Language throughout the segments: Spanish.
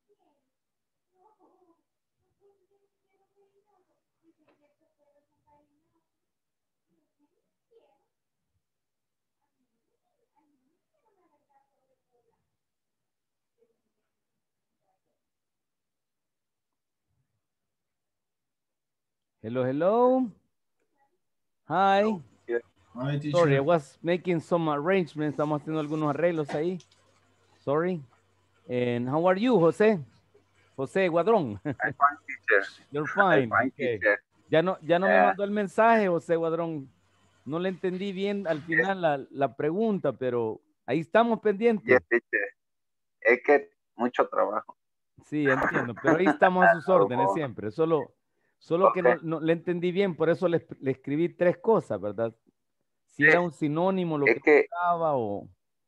Hello, hello. Hi. Hi, Sorry, I teacher. was making some arrangements. Estamos haciendo algunos arreglos ahí. Sorry. And how are you, José? José Guadrón. I'm fine, teacher. You're I'm fine. fine, Okay. teacher. Ya no me mandó el mensaje, José Guadrón. No le entendí bien al final la pregunta, pero ahí estamos pendientes. Yes, teacher. Es que mucho trabajo. Sí, entiendo, pero ahí estamos a sus órdenes siempre. Solo que Okay. no le entendí bien, por eso le escribí tres cosas, ¿verdad? Si era un sinónimo lo Es que que, buscaba o...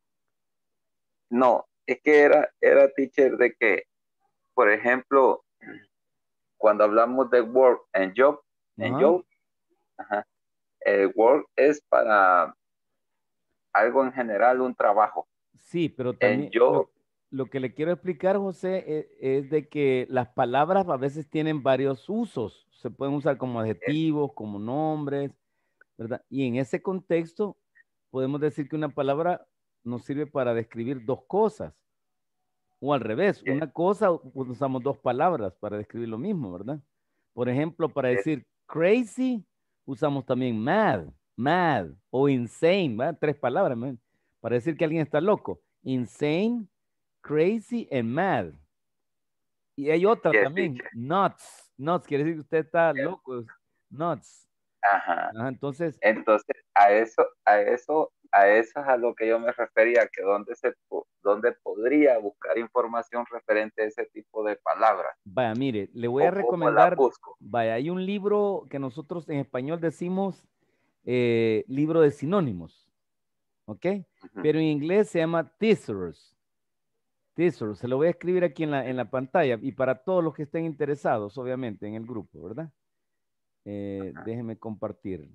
no, es que era teacher de que, por ejemplo, cuando hablamos de work and job, Ajá. ajá, work es para algo en general, un trabajo. Sí, pero En también job, lo que le quiero explicar, José, es de que las palabras a veces tienen varios usos. Se pueden usar como adjetivos, como nombres, ¿verdad? Y en ese contexto podemos decir que una palabra nos sirve para describir dos cosas. O al revés, yes, una cosa usamos dos palabras para describir lo mismo, ¿verdad? Por ejemplo, para yes, decir crazy, usamos también mad o insane, ¿verdad? Tres palabras, man. Para decir que alguien está loco. Insane, crazy and mad. Y hay otra yes, también, teacher. nuts quiere decir que usted está Yes. loco, nuts. Ajá. Ajá, entonces, Entonces, a eso es a lo que yo me refería, que dónde podría buscar información referente a ese tipo de palabras, vaya, mire, le voy a o cómo la recomendar, busco. vaya, hay un libro que nosotros en español decimos libro de sinónimos, ¿ok? Ujú. Pero en inglés se llama thesaurus. Thesaurus, se lo voy a escribir aquí en la pantalla y para todos los que estén interesados, obviamente, en el grupo, ¿verdad? Déjenme compartir.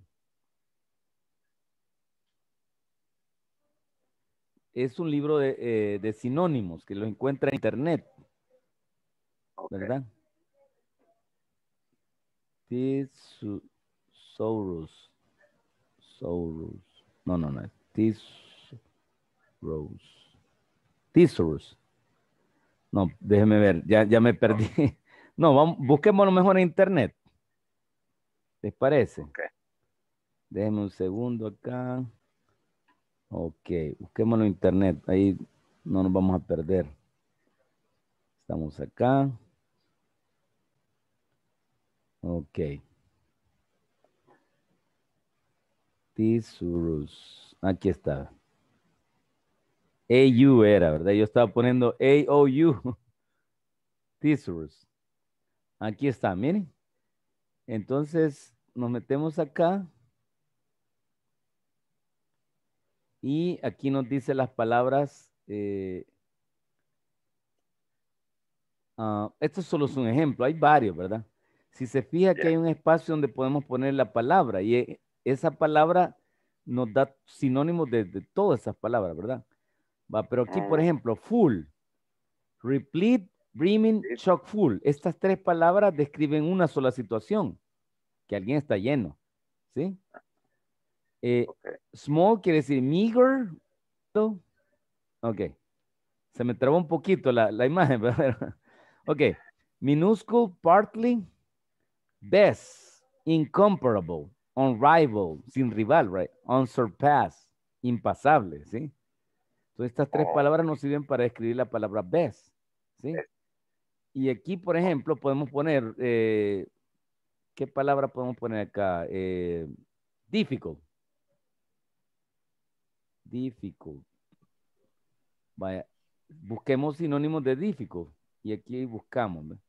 Es un libro de sinónimos que lo encuentra en internet, Okay. ¿verdad? Thesaurus. Saurus. No, no, no. Thesaurus. Thesaurus. No, déjeme ver, ya me perdí. No, vamos, busquémoslo mejor en internet. ¿Les parece? Okay. Déjenme un segundo acá. Ok, busquémoslo en internet. Ahí no nos vamos a perder. Estamos acá. Ok. Thesaurus. Aquí está. AU era, ¿verdad? Yo estaba poniendo AOU. Thesaurus. Aquí está, miren. Entonces, nos metemos acá. Y aquí nos dice las palabras. Esto solo es un ejemplo, hay varios, ¿verdad? Si se fija que Yeah. hay un espacio donde podemos poner la palabra y esa palabra nos da sinónimos de todas esas palabras, ¿verdad? Va, pero aquí, por ejemplo, full, replete, brimming, Sí. chock full. Estas tres palabras describen una sola situación, que alguien está lleno, ¿sí? Okay. Small quiere decir meager. Ok, se me trabó un poquito la imagen, ¿verdad? Ok, minuscule, partly, best, incomparable, unrivaled, sin rival, right? Unsurpassed, impasable, ¿sí? Entonces estas tres Oh, palabras nos sirven para escribir la palabra best, ¿sí? yes. Y aquí, por ejemplo, podemos poner, ¿qué palabra podemos poner acá? Difficult. Difficult. Vaya, busquemos sinónimos de difficult. Y aquí buscamos, ¿ve?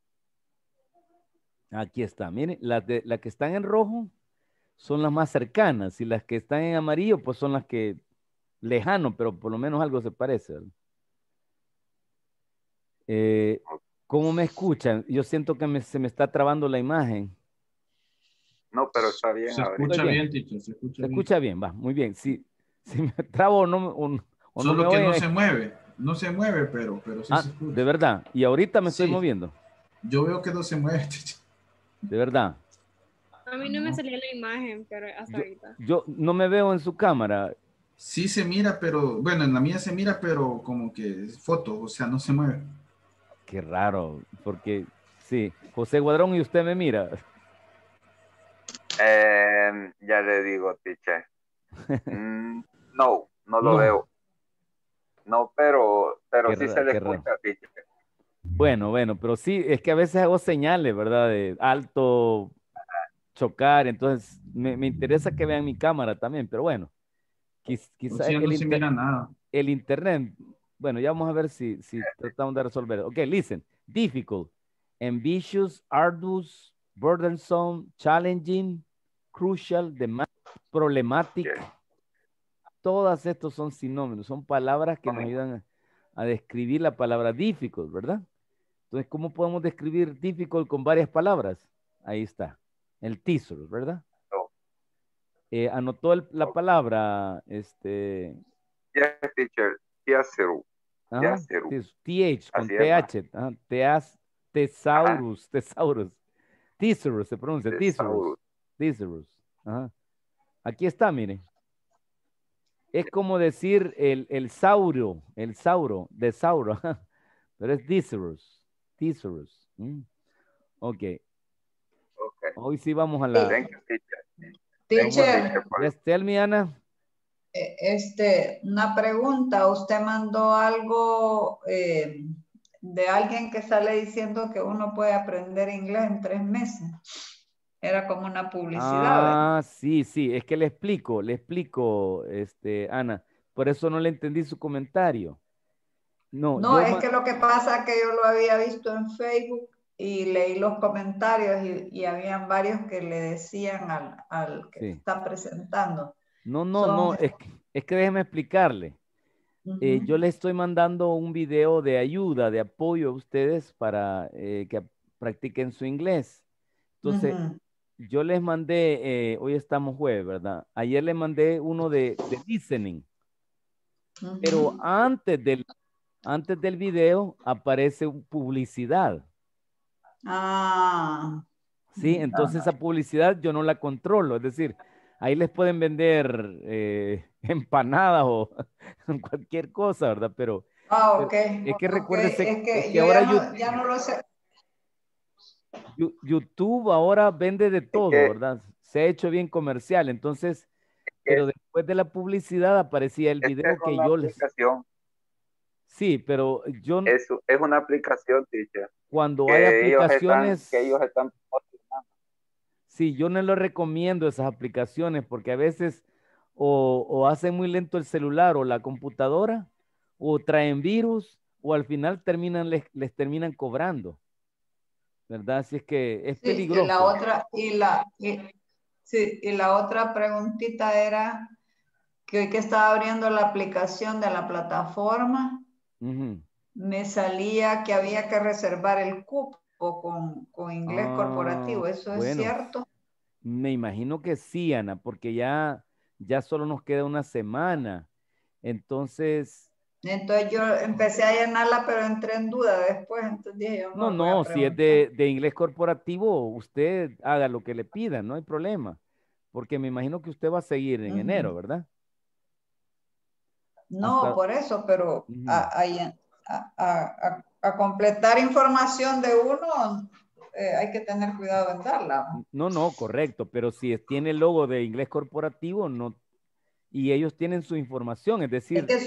Aquí está, miren, las que están en rojo son las más cercanas y las que están en amarillo pues son las que lejano, pero por lo menos algo se parece, ¿verdad? ¿Cómo me escuchan? Yo siento que se me está trabando la imagen. No, pero está bien Se ahorita. ¿Estoy escucha bien? bien, teacher, se escucha ¿Se bien. escucha bien? Va, muy bien. Si me trabo o no me Solo que no oyen, se mueve. no se mueve, pero sí Ah, se escucha. de verdad. Y ahorita me estoy Sí. moviendo. Yo veo que no se mueve, teacher. De verdad. A mí no me No. salía la imagen, pero hasta ahorita. Yo no me veo en su cámara. Sí se mira, pero, bueno, en la mía se mira, pero como que es foto, o sea, no se mueve. Qué raro, porque sí, José Guadrón y usted me mira. Ya le digo, teacher. No, no lo No, veo. No, pero sí se le qué raro. escucha, teacher. Bueno, pero sí, es que a veces hago señales, ¿verdad? De alto, chocar, entonces me interesa que vean mi cámara también, pero bueno, O quizá sea, no se mira nada. el internet, bueno, ya vamos a ver si tratamos de resolver. Ok, listen, difficult, ambitious, arduous, burdensome, challenging, crucial, problematic, Yes. todas estos son sinónimos, son palabras que nos ayudan a describir la palabra difficult, ¿verdad? Entonces, ¿cómo podemos describir difficult con varias palabras? Ahí está, el thesaurus, ¿verdad? No. Anotó la palabra, Yes, teacher. Teacher. ajá, TH con Así es, ma. TH, ajá, thesaurus, thesaurus se pronuncia, Tesaurus. thesaurus, ajá. Aquí está, miren. Es como decir el sauro, de sauro, ajá, pero es thesaurus. Ok, Okay. hoy sí vamos a la... Thank you, teacher. Teacher, Yes, tell me, Ana. una pregunta. Usted mandó algo de alguien que sale diciendo que uno puede aprender inglés en 3 meses. Era como una publicidad, ¿verdad? Ah, sí, es que le explico, Ana. Por eso no le entendí su comentario. No, No, es que lo que pasa es que yo lo había visto en Facebook y leí los comentarios y habían varios que le decían al que Sí. está presentando. No, es que déjeme explicarle. Yo le estoy mandando un video de ayuda, de apoyo a ustedes para que practiquen su inglés. Entonces, yo les mandé, hoy estamos jueves, ¿verdad? Ayer les mandé uno de listening, pero antes del video aparece publicidad. Ah. Sí, entonces esa publicidad yo no la controlo, es decir, ahí les pueden vender empanadas o cualquier cosa, ¿verdad? Pero Ok. es que Ok, recuérdese, es que que yo ahora ya no lo sé. YouTube ahora vende de todo, ¿verdad? Se ha hecho bien comercial, entonces, pero después de la publicidad aparecía el video Es que una yo les... aplicación. Sí, pero yo, Es una aplicación, teacher. cuando hay aplicaciones... Que ellos están promocionando. Sí, yo no les recomiendo esas aplicaciones porque a veces o hacen muy lento el celular o la computadora o traen virus o al final les terminan cobrando, ¿verdad? Así es que es Sí, y la peligroso. otra, y la otra preguntita era que hoy que estaba abriendo la aplicación de la plataforma, me salía que había que reservar el cupo con inglés corporativo. ¿Eso es Bueno, cierto? me imagino que sí, Ana, porque ya solo nos queda una semana. Entonces, Entonces yo empecé a llenarla, pero entré en duda después, entonces dije yo no voy a si es preguntar. de inglés corporativo, usted haga lo que le pidan, no hay problema, porque me imagino que usted va a seguir en enero, ¿verdad? No, por eso, pero Ujú. a completar información de uno hay que tener cuidado en darla. No, correcto, pero si tiene el logo de inglés corporativo, no, y ellos tienen su información, es Es decir, que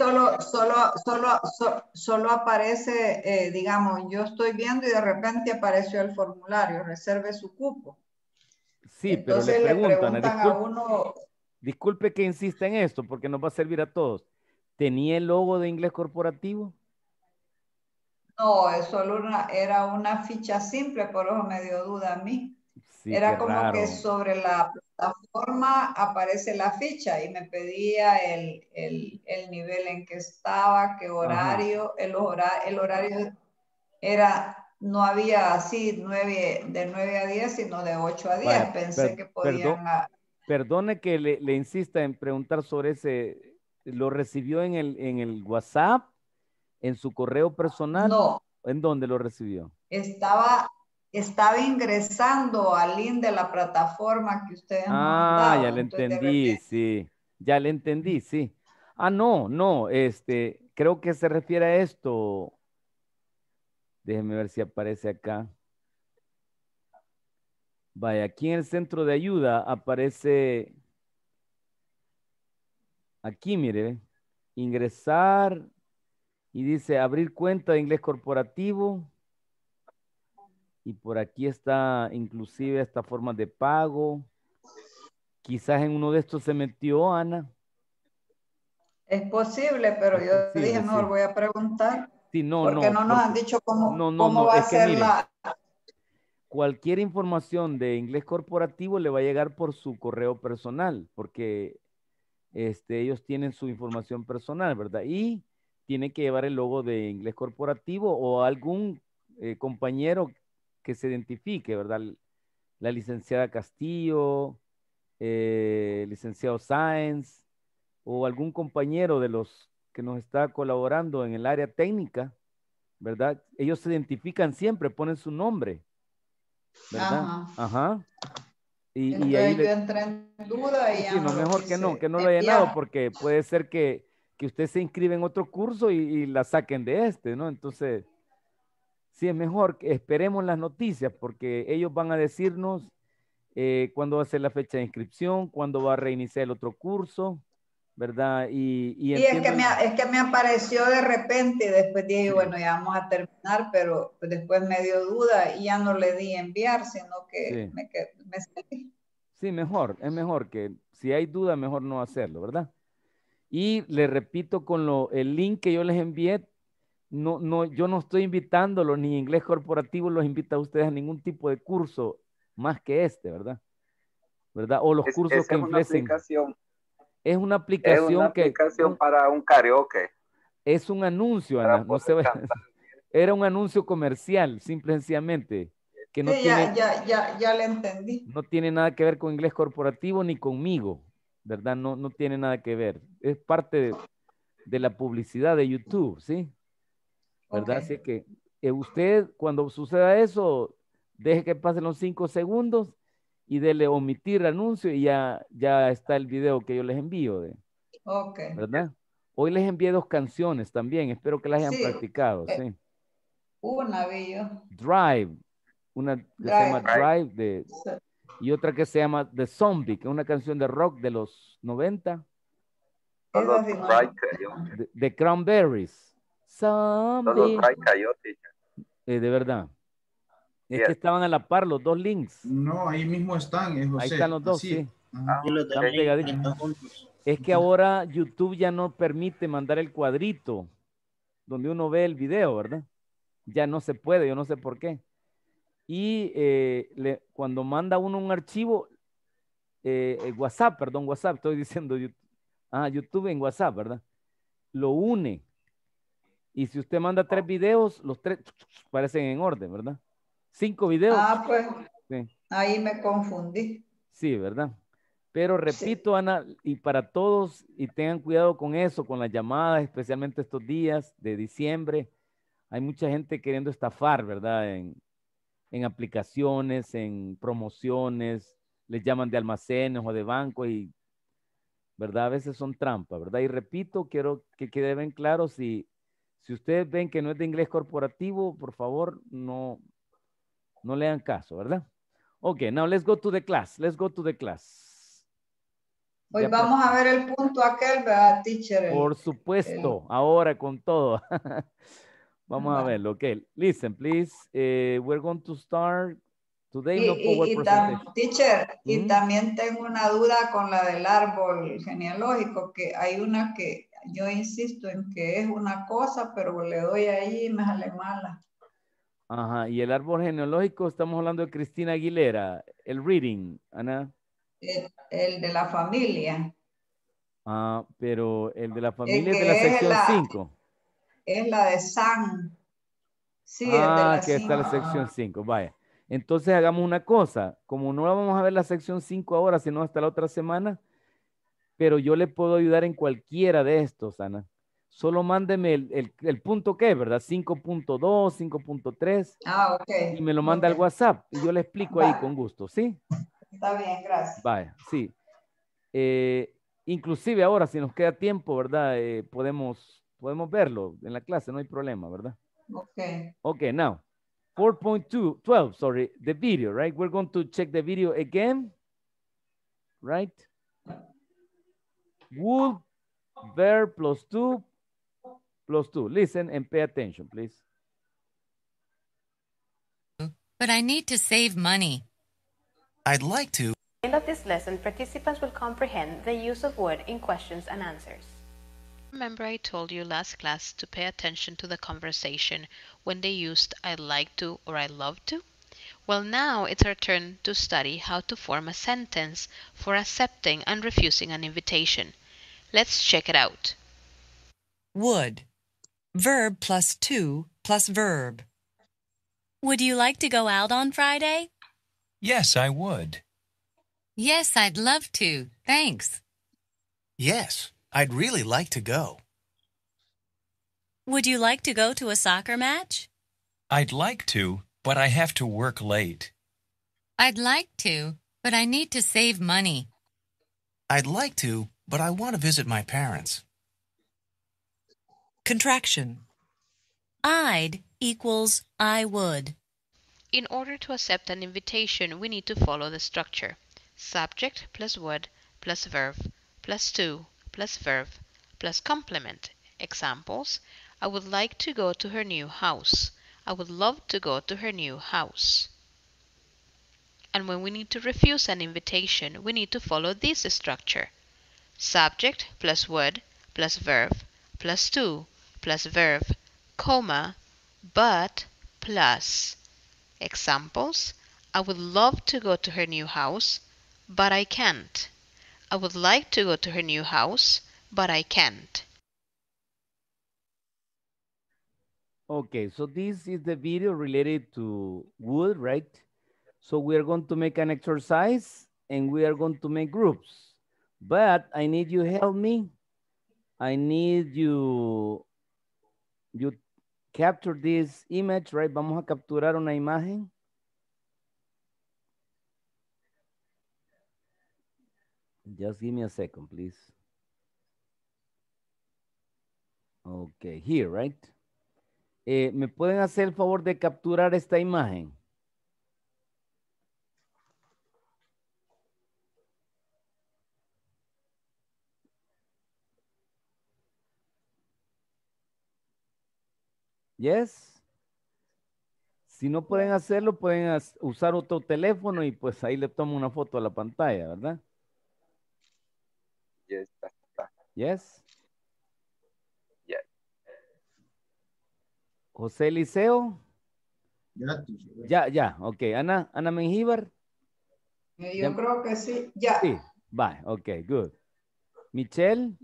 solo aparece, digamos, yo estoy viendo y de repente apareció el formulario, reserve su cupo. sí, pero le Entonces le pregunto, Ana, preguntan a uno, disculpe que insista en esto, porque nos va a servir a todos. ¿Tenía el logo de inglés corporativo? no, es solo era una ficha simple, por eso me dio duda a mí. Sí, qué Era como que raro. sobre la plataforma aparece la ficha y me pedía el nivel en que estaba, qué Ajá. horario, el horario era, no había así de 9 a 10, sino de 8 a 10. Vaya, Pensé que podían... perdone que le insista en preguntar sobre ese, ¿lo recibió en el WhatsApp, ¿En su correo personal? No. ¿En dónde lo recibió? Estaba ingresando al link de la plataforma que ustedes nos han dado. Ya le Entonces, de entendí, repente, sí. Ya le entendí, sí. No, creo que se refiere a esto. Déjeme ver si aparece acá. Vaya, aquí en el centro de ayuda aparece, aquí mire, ingresar y dice abrir cuenta de inglés corporativo. Y por aquí está inclusive esta forma de pago. Quizás en uno de estos se metió Ana. es posible, pero Es yo posible, dije, mejor sí. voy a preguntar. Sí, porque no nos han dicho cómo va a es que ser mire, la... cualquier información de inglés corporativo le va a llegar por su correo personal, porque ellos tienen su información personal, ¿verdad? Y tiene que llevar el logo de inglés corporativo o algún compañero que se identifique, ¿verdad? La licenciada Castillo, licenciado Sáenz, o algún compañero de los que nos está colaborando en el área técnica, ¿verdad? Ellos se identifican siempre, ponen su nombre, ¿verdad? Ajá. Ajá. Y ahí Entonces yo entré en duda y ya sí, no, no lo mejor quise que no lo haya llenado, enviar. porque puede ser que usted se inscribe en otro curso y la saquen de ¿no? Entonces, sí es mejor que esperemos las noticias, porque ellos van a decirnos cuándo va a ser la fecha de inscripción, cuándo va a reiniciar el otro curso, ¿verdad? Y Sí, entiendo. es que me apareció de repente y después dije, Sí. bueno, ya vamos a terminar, pero pues después me dio duda y ya no le di enviar, sino que Sí. me salí. Sí, mejor, es mejor que si hay duda, mejor no hacerlo, ¿verdad? Y le repito con el link que yo les envié, yo no estoy invitándolo, ni inglés corporativo los invita a ustedes a ningún tipo de curso más que ¿verdad? ¿Verdad? O los cursos Esa que es una inflecen. aplicación. Es una Es una aplicación aplicación para un karaoke. es un anuncio, Para Ana, no se poder ve. cantar. Era un anuncio comercial, simple y sencillamente, que no Sí, tiene, ya le entendí. no tiene nada que ver con inglés corporativo ni conmigo, ¿verdad? No tiene nada que ver. Es parte de la publicidad de YouTube, ¿sí? ¿Verdad? Ok. Así que usted, cuando suceda eso, deje que pasen los 5 segundos y dele omitir anuncio y ya está el video que yo les envío, Ok. ¿verdad? Hoy les envié 2 canciones también, espero que las hayan Sí, practicado, ¿sí? una vi yo. Drive, una que se llama Drive. Drive y otra que se llama The Zombie, que es una canción de rock de los 90, Solo Esa sí no. Drive cayó. de Cranberries. Solo Zombie. Drive cayó, teacher. De verdad. Es Yes. que estaban a la par los 2 links. No, ahí mismo están, Ahí José. están los 2, Así. sí. Ajá. Y los Están dos pegaditos. están juntos. Es que ahora YouTube ya no permite mandar el cuadrito donde uno ve el video, ¿verdad? Ya no se puede, yo no sé por qué. Y cuando manda uno un archivo, WhatsApp, estoy diciendo YouTube. YouTube en WhatsApp, ¿verdad? Lo une. Y si usted manda 3 videos, los 3 parecen en orden, ¿verdad? 5 videos. Pues Sí. ahí me confundí. Sí, ¿verdad? Pero repito, sí. Ana, y para todos, y tengan cuidado con eso, con las llamadas, especialmente estos días de diciembre. Hay mucha gente queriendo estafar, ¿verdad? En aplicaciones, en promociones, les llaman de almacenes o de banco y, ¿verdad? A veces son trampas, ¿verdad? Y repito, quiero que quede bien claro, si ustedes ven que no es de inglés corporativo, por favor, no le hagan caso, ¿verdad? Ok, now let's go to the class. Let's go to the class. Hoy vamos a ver el punto aquel, ¿verdad, teacher? Por supuesto, ahora con todo. Vamos a verlo, ok. Listen, please. We're going to start today. No power presentation. Teacher, y también tengo una duda con la del árbol genealógico, que hay una que yo insisto en que es una cosa, pero le doy ahí y me sale mala. Ajá, y el árbol genealógico, estamos hablando de Cristina Aguilera, el reading, Ana. El de la familia. Pero el de la familia es de la sección 5. Es la de San. Sí, es de la que 5. está la sección 5, vaya. Entonces hagamos una cosa, como no la vamos a ver la sección 5 ahora, sino hasta la otra semana, pero yo le puedo ayudar en cualquiera de estos, Ana. solo mándeme el punto que, ¿verdad? 5.2, 5.3. Ah, ok. Y me lo manda al WhatsApp y yo le explico ahí Va. con gusto, ¿sí? Está bien, gracias. Vaya, sí. Inclusive ahora, si nos queda tiempo, ¿verdad? Podemos verlo en la clase, no hay problema, ¿verdad? Ok. Okay, now, 4.12, sorry, the video, right? We're going to check the video again, right? Would, verb plus 2, plus 2. Listen and pay attention, please. But I need to save money. I'd like to. At the end of this lesson, participants will comprehend the use of would in questions and answers. Remember I told you last class to pay attention to the conversation when they used I'd like to or I love to? Well, now it's our turn to study how to form a sentence for accepting and refusing an invitation. Let's check it out. Would. Verb plus 2 plus verb. Would you like to go out on Friday? Yes, I would. Yes, I'd love to. Thanks. Yes, I'd really like to go. Would you like to go to a soccer match? I'd like to, but I have to work late. I'd like to, but I need to save money. I'd like to, but I want to visit my parents. Contraction. I'd equals I would. In order to accept an invitation, we need to follow the structure. Subject plus would plus verb plus to plus verb plus complement. Examples: I would like to go to her new house. I would love to go to her new house. And when we need to refuse an invitation, we need to follow this structure. Subject plus would plus verb plus to plus verb, comma, but plus. Examples: I would love to go to her new house, but I can't. I would like to go to her new house, but I can't. Okay, so this is the video related to would, right? So we are going to make an exercise and we are going to make groups. But I need you help me. I need you capture this image, right? Vamos a capturar una imagen. Just give me a second, please. Okay, here, right? ¿Me pueden hacer el favor de capturar esta imagen? Yes. Si no pueden hacerlo, pueden usar otro teléfono y pues ahí le tomo una foto a la pantalla, ¿verdad? Yes. Yes. Yes. José Liceo. Ya. Ya, ok. Ana Mengíbar. Yo creo que sí, ya. Sí, bye, ok, good. Michelle.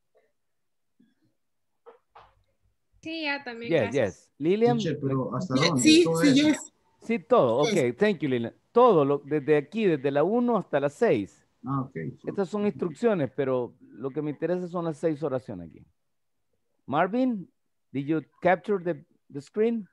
Sí, ya también. Yes, Gracias. yes. Lilian. Teacher, pero ¿hasta dónde? Sí, Todo sí, eso. yes. Sí, todo. Ok, thank you, Lilian. Todo, desde aquí, desde la 1 hasta las 6. Ok. Estas son instrucciones, pero lo que me interesa son las 6 oraciones aquí. Marvin, did you capture the screen?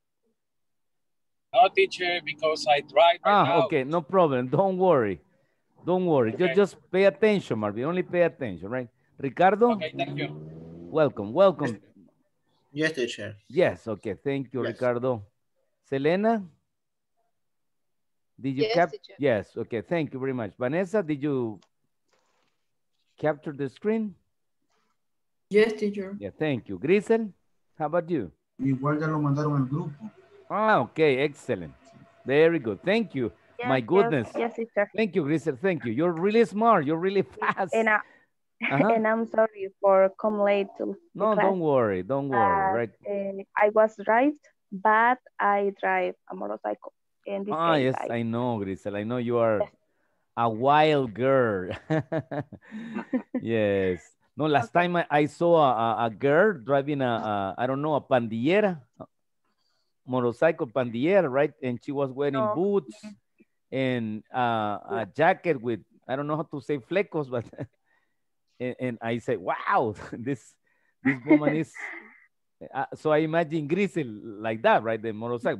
No, teacher, because I tried right now. Okay, no problem. Don't worry. Don't worry. Okay. Just pay attention, Marvin. Only pay attention, right? Ricardo? Okay, thank you. Welcome, welcome. Yes, teacher. Yes, okay. Thank you, Yes. Ricardo. Selena? Did you Yes, teacher. Yes, okay. Thank you very much. Vanessa, did you capture the screen? Yes, teacher. Yeah, thank you. Grisel, how about you? Igual ya lo mandaron al grupo. Okay, excellent. Very good. Thank you. Yes, My goodness. Yes, teacher. Thank you, Grisel. Thank you. You're really smart. You're really fast. And, and I'm sorry for come late to No, class. don't worry. Don't worry. Right. I was right, but I drive a motorcycle. In this case, Yes, I know, Grisel. I know you are a wild girl. Yes. No, last time I saw a girl driving I don't know, a pandillera, motorcycle pandillera, right? And she was wearing boots and a jacket with, I don't know how to say flecos, but and I said, wow, this This woman is, so I imagine Grisel like that, right? The motorcycle.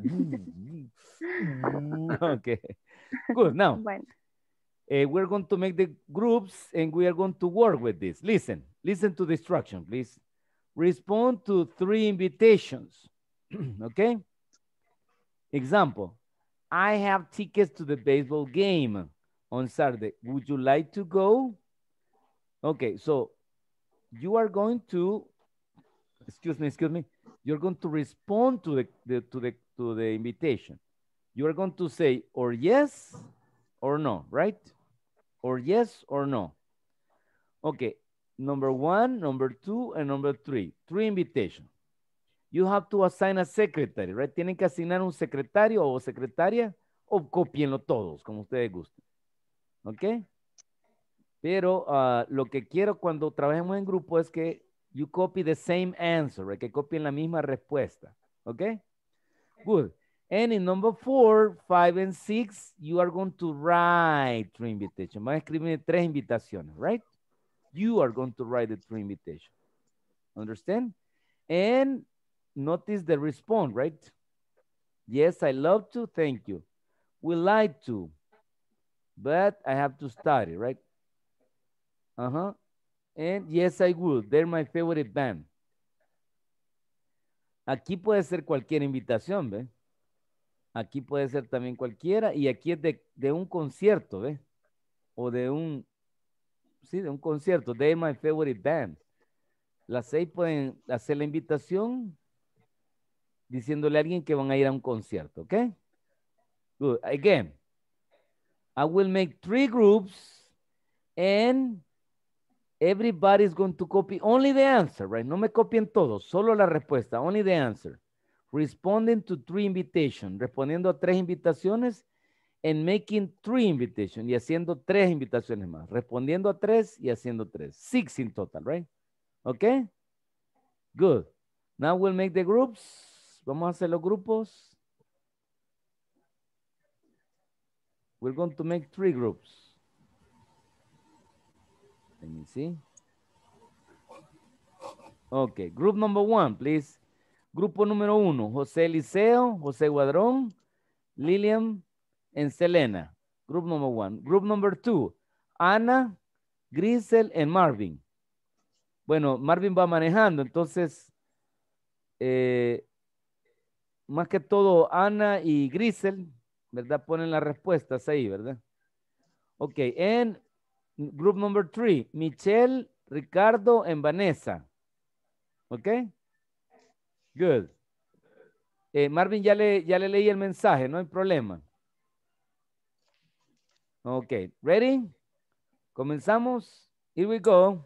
Okay, good. Now, we're going to make the groups and we are going to work with this. Listen to the instruction, please. Respond to 3 invitations, okay? Example, I have tickets to the baseball game on Saturday. Would you like to go? Okay, so you are going to, excuse me, you're going to respond to the invitation. You are going to say or yes or no, right? Or yes or no. Okay, number 1, number 2, and number 3. 3 invitations. You have to assign a secretary, right? Tienen que asignar un secretario o secretaria o copienlo todos, como ustedes gusten. ¿Ok? Pero lo que quiero cuando trabajemos en grupo es que you copy the same answer, right? Que copien la misma respuesta. ¿Ok? Good. And in number 4, 5, and 6, you are going to write 3 invitations. Van a escribir 3 invitaciones, right? You are going to write the 3 invitations. Understand? And notice the response, right? Yes, I love to. Thank you. We like to, but I have to study, right? And yes, I would. They're my favorite band. Aquí puede ser cualquier invitación, ¿ve? Aquí puede ser también cualquiera y aquí es de un concierto, ¿ve? O de un, sí, de un concierto. They're my favorite band. Las 6 pueden hacer la invitación diciéndole a alguien que van a ir a un concierto, ¿ok? Good. Again, I will make 3 groups and everybody's going to copy only the answer, right? No me copien todos, solo la respuesta, only the answer. Responding to 3 invitations, respondiendo a 3 invitaciones and making 3 invitations y haciendo 3 invitaciones más, respondiendo a 3 y haciendo 3. 6 in total, right? Okay? Good. Now we'll make the groups. Vamos a hacer los grupos. We're going to make 3 groups. Let me see. Okay, group number 1, please. Grupo número 1, José Eliseo, José Guadrón, Lilian, and Selena. Group number 1. Group number 2, Ana, Grisel, and Marvin. Bueno, Marvin va manejando, entonces, más que todo, Ana y Grisel, ¿verdad? Ponen las respuestas ahí, ¿verdad? Ok, and group number 3, Michelle, Ricardo, and Vanessa. Ok, good. Marvin, ya le leí el mensaje, no hay problema. Ok, ready? Comenzamos. Here we go.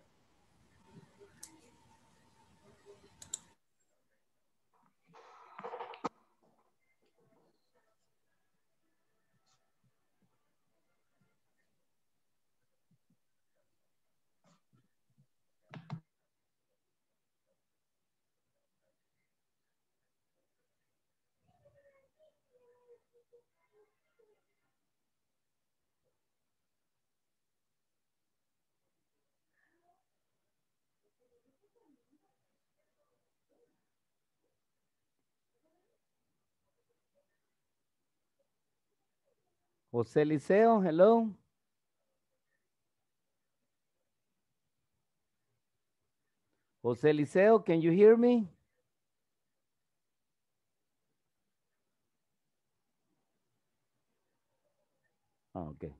José Eliseo, hello. José Eliseo, can you hear me? Oh, okay.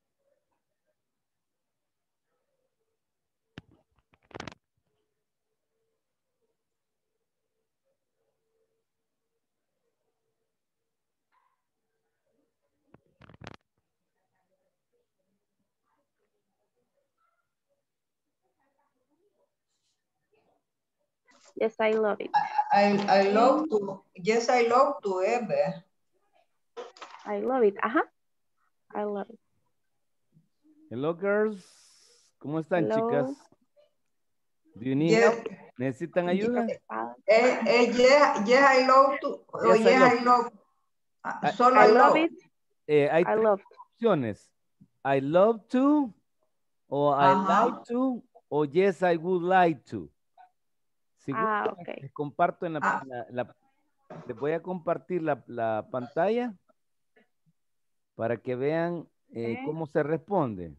Yes, I love it. I love to, yes, I love to ever. I love it. I love it. Hello, girls. ¿Cómo están, Hello. chicas? Do you need help? ¿Necesitan ayuda? Yes, I love to. Yes, I love. Solo I love it. Hay 3 opciones. I love to, o I like to, o yes, I would like to. Si gustan, ok. les comparto les voy a compartir la pantalla para que vean cómo se responde.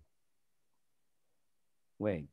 Wait.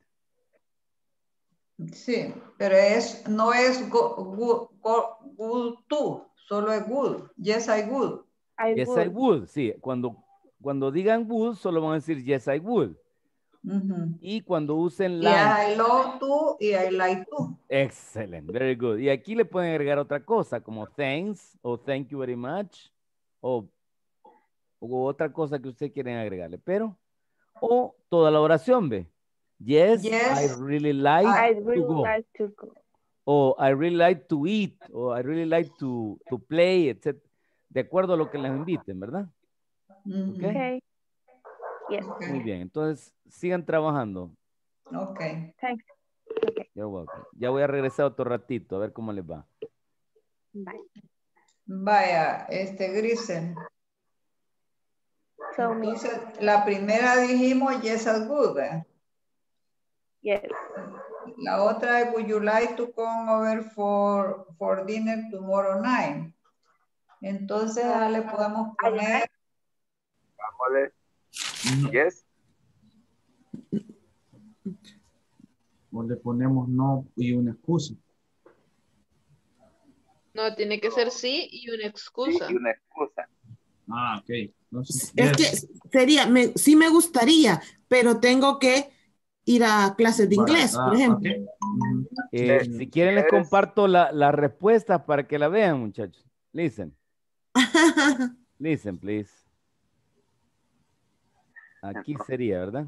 Sí, pero no es good to, solo es good. Yes, I would. Yes, I would. Sí, cuando digan would, solo van a decir yes, I would. Y cuando usen like. I love to y I like to. Excellent, very good. Y aquí le pueden agregar otra cosa como thanks o thank you very much o otra cosa que ustedes quieren agregarle. Pero, o toda la oración, ¿ve? Yes, I really like to go. O I really like to eat, o I really like to play, etc. De acuerdo a lo que les inviten, ¿verdad? Okay. Yes. Muy bien, entonces sigan trabajando. Ok. Thanks. Okay. You're welcome. Ya voy a regresar otro ratito, a ver cómo les va. Bye. Vaya, Grisel. So entonces, la primera dijimos yes, I would. Yes. La otra es would you like to come over for dinner tomorrow night? Entonces, le podemos poner. Vámonos. Yes. O le ponemos no y una excusa. No, tiene que ser sí y una excusa. Sí y una excusa. Ah, ok. Entonces, es que sería, sí me gustaría, pero tengo que ir a clases de inglés, por ejemplo. Okay. Si quieren les comparto la respuesta para que la vean, muchachos. Listen. Listen, please. Aquí sería, ¿verdad?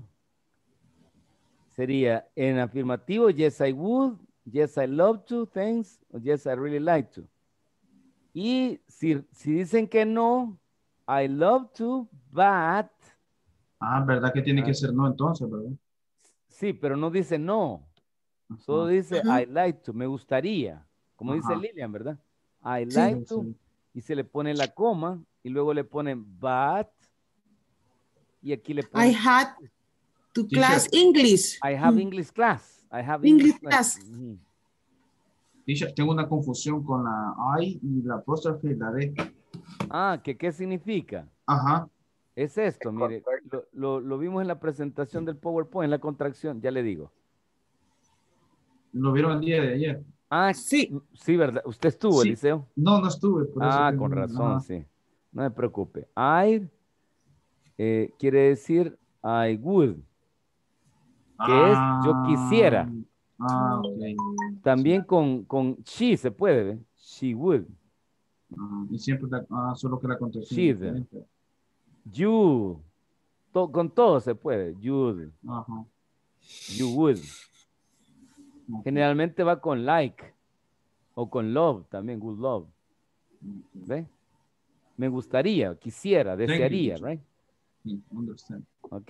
Sería en afirmativo, yes, I would, yes, I love to, thanks, o yes, I really like to. Y si dicen que no, I love to, but. Ah, ¿verdad que tiene que ser no entonces, verdad? Sí, pero no dice no. Solo dice I like to, me gustaría. Como dice Lilian, ¿verdad? I like to. Sí. Y se le pone la coma y luego le ponen but. Y aquí le ponen. I had to class English. I have English class. I have English class. Teacher, tengo una confusión con la I y la apóstrofe y la D. Ah, ¿qué significa? Ajá. Es esto, mire, lo vimos en la presentación del PowerPoint, en la contracción, ya le digo. ¿Lo vieron el día de ayer? Ah, sí, ¿verdad? ¿Usted estuvo, sí. Eliseo? No estuve. Por eso con razón, sí. No me preocupe. I quiere decir I would, que es yo quisiera. Ok. También con she se puede, ¿ver? She would. Y siempre solo que la contracción. You. Con todo se puede. You'd. You would. Generalmente va con like. O con love también. Would love. ¿Ve? Me gustaría, quisiera, desearía, right? Understand. Ok.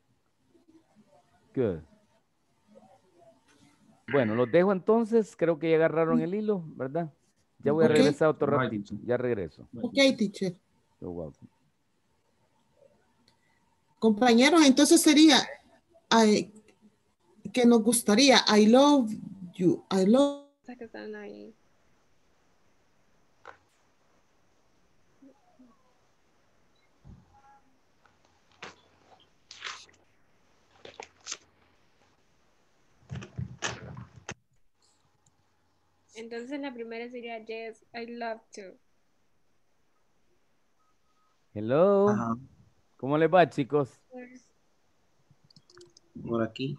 Good. Bueno, los dejo entonces. Creo que ya agarraron el hilo, ¿verdad? Ya voy a regresar otro ratito. Ya regreso. Ok, teacher. You're welcome. Compañeros, entonces sería que nos gustaría I love you. I love. Que están ahí. Entonces la primera sería yes, I love to. Hello. ¿Cómo les va, chicos? Por aquí.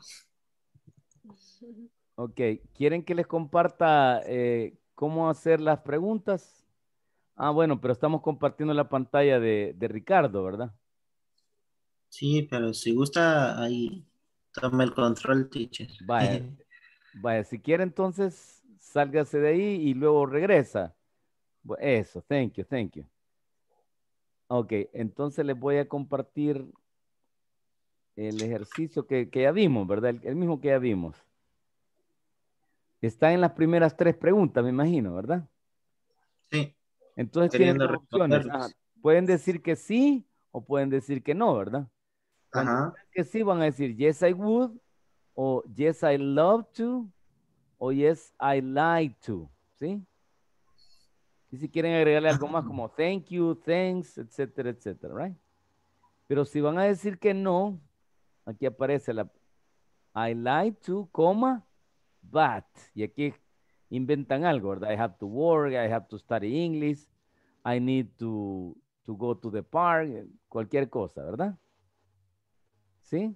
Ok. ¿Quieren que les comparta cómo hacer las preguntas? Ah, bueno, pero estamos compartiendo la pantalla de Ricardo, ¿verdad? Sí, pero si gusta, ahí toma el control, teacher. Vaya, si quiere entonces, sálgase de ahí y luego regresa. Eso, thank you. Ok, entonces les voy a compartir el ejercicio que ya vimos, ¿verdad? El mismo que ya vimos. Está en las primeras 3 preguntas, me imagino, ¿verdad? Sí. Entonces tienen 2 opciones. Pueden decir que sí o pueden decir que no, ¿verdad? Cuando digan que sí van a decir yes I would o yes I love to o yes, I like to, ¿sí? Y si quieren agregarle algo más como thank you, thanks, etcétera, etcétera, right? Pero si van a decir que no, aquí aparece la I like to, coma, but. Y aquí inventan algo, ¿verdad? I have to work, I have to study English, I need to go to the park, cualquier cosa, ¿verdad? ¿Sí?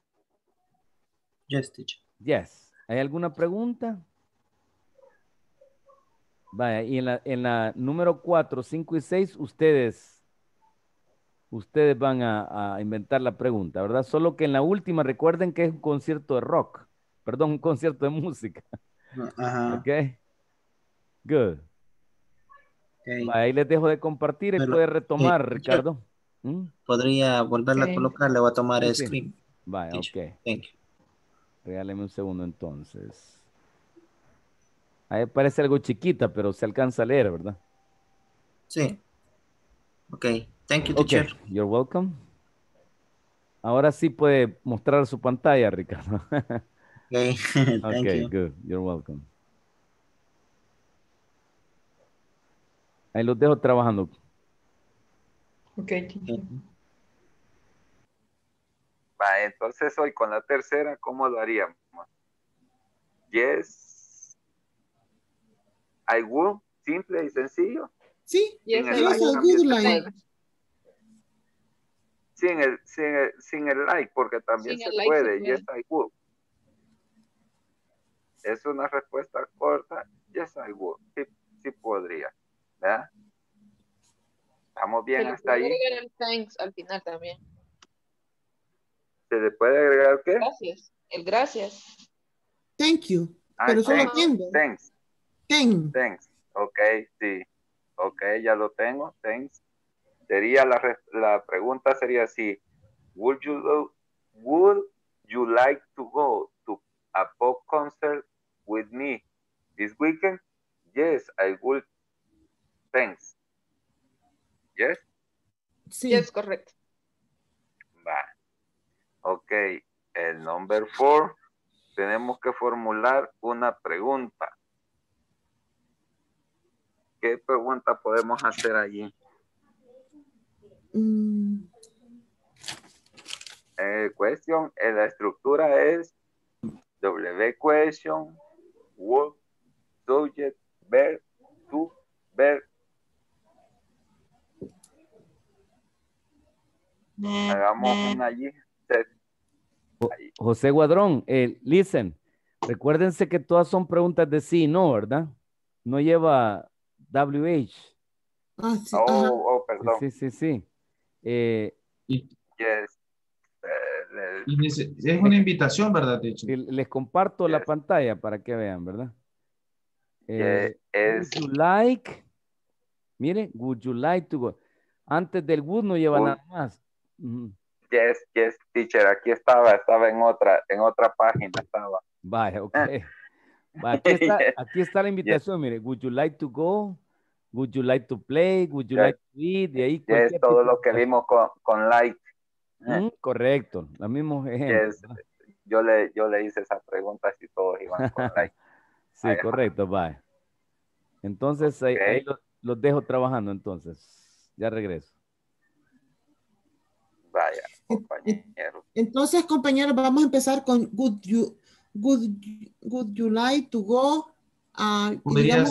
Yes, teacher. Yes. ¿Hay alguna pregunta? Vaya, y en la número 4, 5 y 6, ustedes van a inventar la pregunta, ¿verdad? Solo que en la última recuerden que es un concierto de rock. Perdón, un concierto de música. Ajá. Ok. Good. Okay. Vaya, ahí les dejo de compartir y puede retomar, Ricardo. ¿Podría volverla a colocar? Le voy a tomar Sí, screen. Vaya, Teacher. ok. Thank you. Regáleme un segundo entonces. Ahí parece algo chiquita, pero se alcanza a leer, ¿verdad? Sí. Ok. Thank you, teacher. Okay, you're welcome. Ahora sí puede mostrar su pantalla, Ricardo. Okay. Thank Okay, you. good. You're welcome. Ahí los dejo trabajando. Okay, teacher. Va, entonces hoy con la tercera, ¿cómo lo haríamos? Yes, I would, simple y sencillo. Sí, Sin el yes, like I también would se like. puede. Sin el like, porque también Sin se el like puede. se puede. Yes, I would. Es una respuesta corta. Yes, I would. Sí podría. ¿Verdad? ¿Estamos bien Se le hasta puede ahí? agregar el thanks al final también. ¿Se le puede agregar qué? Gracias. El gracias. Thank you. Ah, Pero solo thanks. tengo. Thanks. Thank. Thanks. Ok, sí. Ok, ya lo tengo. Thanks. Sería la pregunta sería así. Would you like to go to a pop concert with me this weekend? Yes, I would. Thanks. Yes? Sí. Yes, correcto. Va. Ok. El number 4. Tenemos que formular una pregunta. ¿Qué pregunta podemos hacer allí? Question, la estructura es W question, word, subject, verb, to, verb. Hagamos una allí. José Guadrón, listen, recuérdense que todas son preguntas de sí y no, ¿verdad? No lleva WH. Ah, sí. Oh, perdón. Sí. Yes. Es una invitación, ¿verdad, teacher? Les comparto la pantalla para que vean, ¿verdad? Yes. Would you like, mire, would you like to go? Antes del would no lleva nada más. Yes, teacher, aquí estaba en otra página estaba. Vaya, ok. Aquí está la invitación, mire, would you like to go? Would you like to play? Would you like to eat? De ahí Es todo lo que vimos con like. Correcto, los mismos ejemplos. Yes. Yo le hice esa pregunta si todos iban con like. Sí, correcto, bye. Entonces, ahí los dejo trabajando entonces. Ya regreso. Vaya, compañero. Entonces, compañeros, vamos a empezar con would you like to go? Podría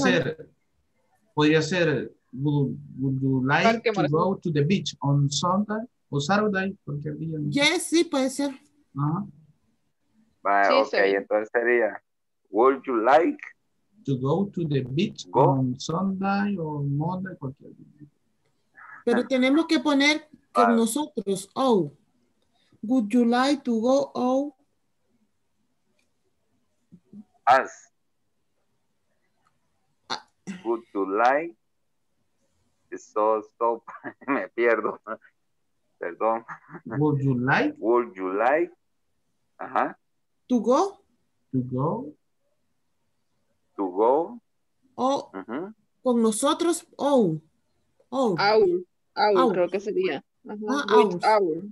ser would you like to go to the beach on Sunday o Saturday? Porque yes, sí, puede ser. Vaya, Sí, ok, entonces sería would you like to go to the beach on Sunday o Monday, cualquier día. Pero tenemos que poner con nosotros, oh. Would you like to go, oh? Us. Would you like? So, me pierdo. Perdón. Would you like? Would you like? Ajá. To go? To go. To go. Oh, con nosotros, oh. Oh. Our, creo que sería. With our.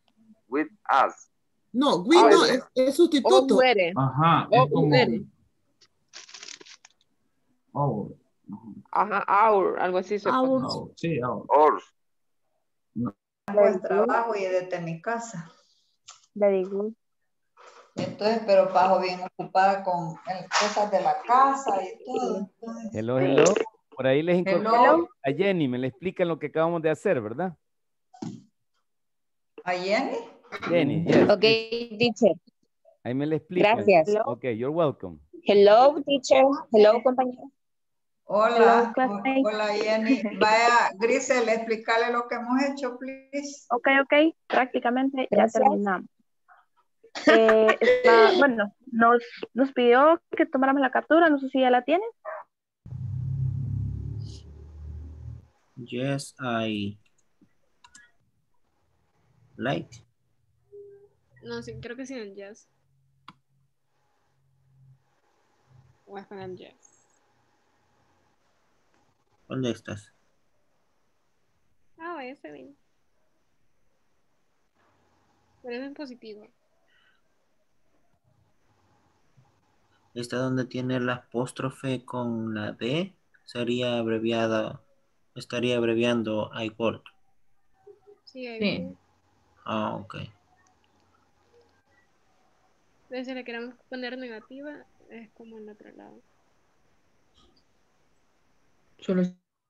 With us. No, with no, es sustituto. Ajá. Uere. Our. Ajá, our, algo así se pone. Our. Sí, our. Ours. Pues trabajo y desde mi casa. Very good. Entonces, pero paso bien ocupada con cosas de la casa y todo. Entonces, Hello, hello. Por ahí les incorporé hello. a Jenny. Me le explican lo que acabamos de hacer, ¿verdad? ¿A Jenny? Jenny, yes. Ok, teacher. Ahí me le explican. Gracias. Ok, you're welcome. Hello, teacher. Hello, compañero. Hola, classmate. hola Jenny. Vaya, Grisel, explicarle lo que hemos hecho, please. Ok, prácticamente ya Gracias. terminamos. Bueno, nos pidió que tomáramos la captura, no sé si ya la tienen. Yes, I like. No, sí, creo que sí en el yes. O es con el yes. ¿Dónde estás? Ah, vaya, está bien. Pero es en positivo. Esta donde tiene la apóstrofe con la D sería abreviada, estaría abreviando I work. Sí, ahí Sí. voy. Ah, ok. Entonces, si le queremos poner negativa, es como en otro lado. Solo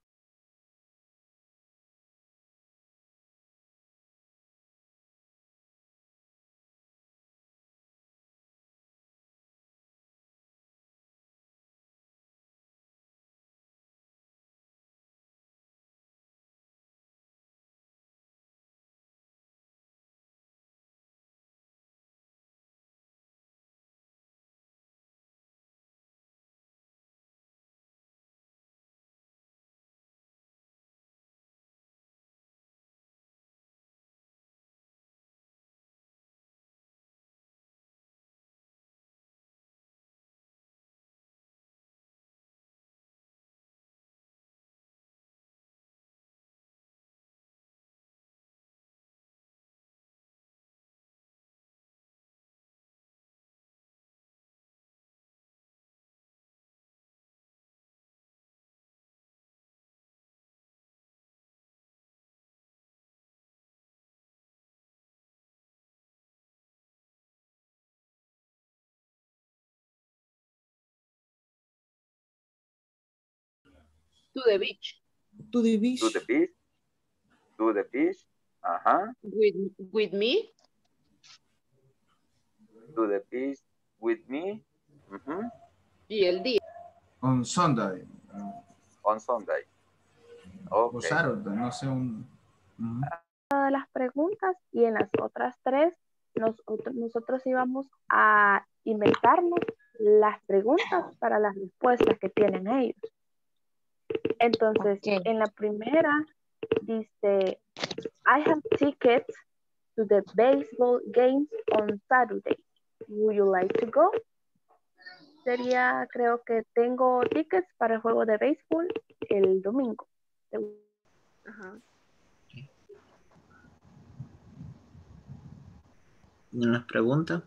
To the beach. To the beach. To the beach. To the beach. Ajá. With me. To the beach with me. Y el día. On Sunday. On Sunday. O Okay. Saturday, no sé, Todas las preguntas y en las otras tres nosotros íbamos a inventarnos las preguntas para las respuestas que tienen ellos. Entonces, en la primera dice, I have tickets to the baseball games on Saturday. Would you like to go? Sería, creo que tengo tickets para el juego de béisbol el domingo. Ajá. ¿En las preguntas?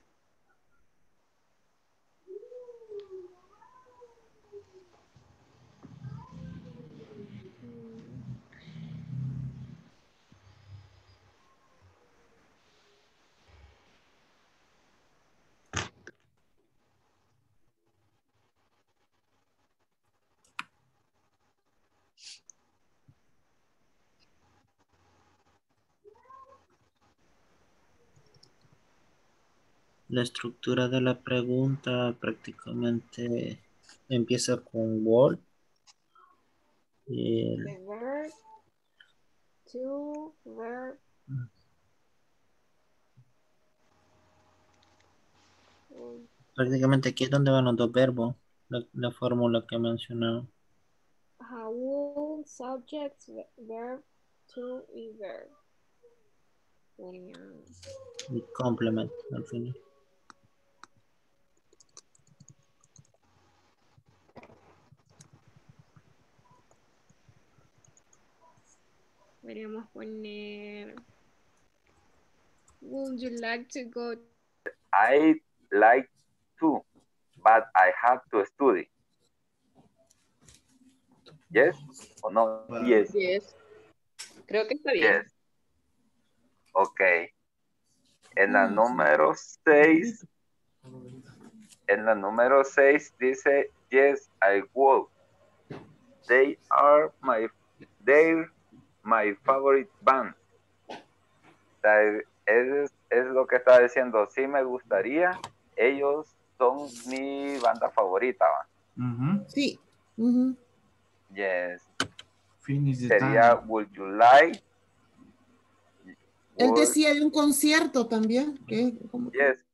La estructura de la pregunta prácticamente empieza con what. The verb. To verb. Prácticamente aquí es donde van los dos verbos, la fórmula que he mencionado. Will, subjects, verb, to y verb. Y complement al final. Podríamos poner, would you like to go? I like to, but I have to study. Yes o no? Yes. Yes. Creo que está bien. Yes. Ok. En la número 6. En la número 6 dice, yes, I would. They're my favorite band. O sea, es lo que está diciendo. Sí me gustaría. Ellos son mi banda favorita. ¿Va? Sí. Yes. Finish the Sería, time. would you like? Él decía de un concierto también. Que como que... Yes.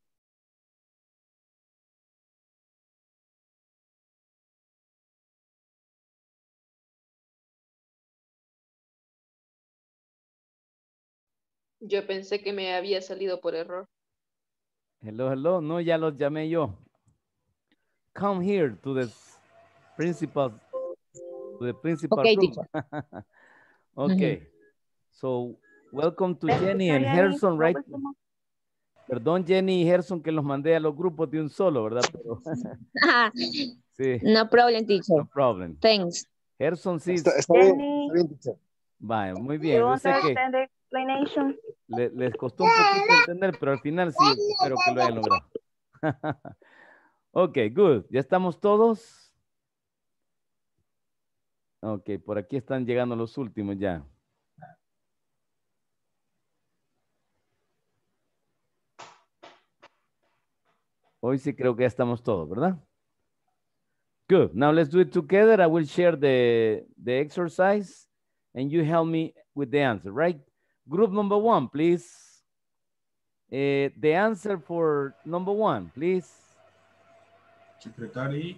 Yo pensé que me había salido por error. Hello, hello. No, ya los llamé yo. Come here to the principal Okay, room. teacher. Okay. So, welcome to Jenny and Gerson, right? Perdón, Jenny y Gerson, que los mandé a los grupos de un solo, ¿verdad? Pero, sí. No problem, teacher. No problem. Thanks. Gerson, sí. Está bien, teacher. Vaya, muy bien. Yo sé que les costó un poquito entender, pero al final sí, espero que lo hayan logrado. Ok, good. ¿Ya estamos todos? Ok, por aquí están llegando los últimos ya. Hoy sí creo que ya estamos todos, ¿verdad? Good. Now let's do it together. I will share the exercise and you help me with the answer, right? Group number 1, please. The answer for number 1, please. Secretary.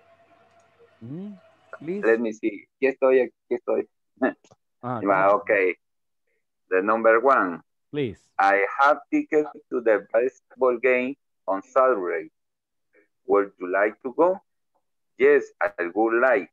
Please. Let me see. Aquí estoy. Okay. The number 1. Please. I have tickets to the basketball game on Saturday. Would you like to go? Yes, I would like.